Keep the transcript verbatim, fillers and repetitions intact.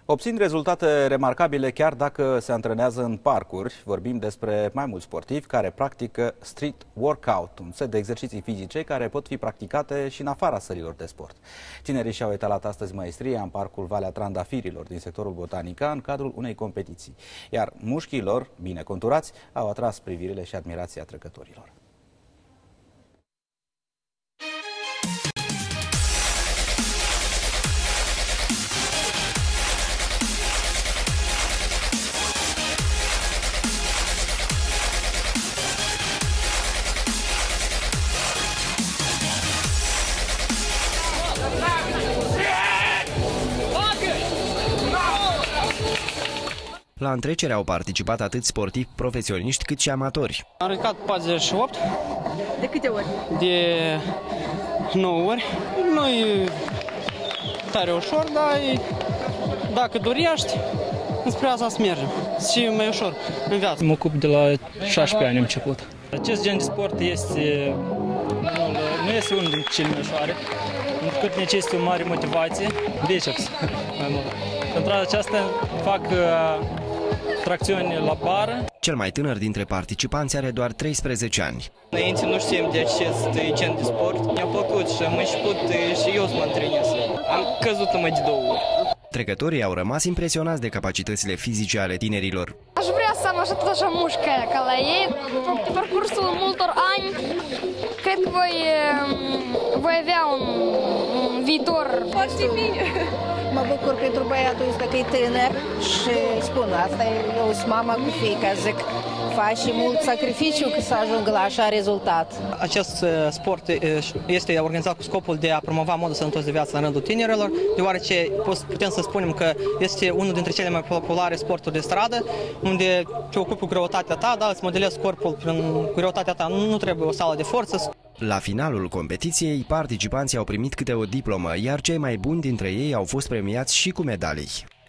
Obțin rezultate remarcabile chiar dacă se antrenează în parcuri. Vorbim despre mai mulți sportivi care practică street workout, un set de exerciții fizice care pot fi practicate și în afara sălilor de sport. Tinerii și-au etalat astăzi maestria în parcul Valea Trandafirilor din sectorul Botanica în cadrul unei competiții. Iar mușchii lor, bine conturați, au atras privirile și admirația trecătorilor. La întrecere au participat atât sportivi profesioniști cât și amatori. Am ridicat patruzeci și opt. De câte ori? De nouă ori. Nu e tare ușor, dar e, dacă dorești, înspre asta să mergem. Și mai ușor în viață. Mă ocup de la șaisprezece ani am început. Acest gen de sport este, nu, nu este unul dintre cele mai ușoare, pentru că necesită o mare motivație, biceps mai mult. Pentru aceasta fac uh, tracțiuni la bară. Cel mai tânăr dintre participanți are doar treisprezece ani. Înainte nu știam de acest gen de sport. Mi-a plăcut și am început și eu să mă antrenez. Am căzut numai de două ori. Trecătorii au rămas impresionați de capacitățile fizice ale tinerilor. Aș vrea să am așa tot așa mușcă ca la ei. Pe parcursul multor ani, cred că voi, voi avea un, un viitor foarte bine. Mă bucur pentru băiatul ăsta că e tânăr și spun asta, eu sunt mama cu fiica, zic, face mult sacrificiu ca să ajungă la așa rezultat. Acest sport este organizat cu scopul de a promova modul sănătos de viață în rândul tinerilor, deoarece putem să spunem că este unul dintre cele mai populare sporturi de stradă, unde te ocupi cu greutatea ta, da, îți modelezi corpul prin greutatea ta, nu trebuie o sală de forță. La finalul competiției, participanții au primit câte o diplomă, iar cei mai buni dintre ei au fost premiați și cu medalii.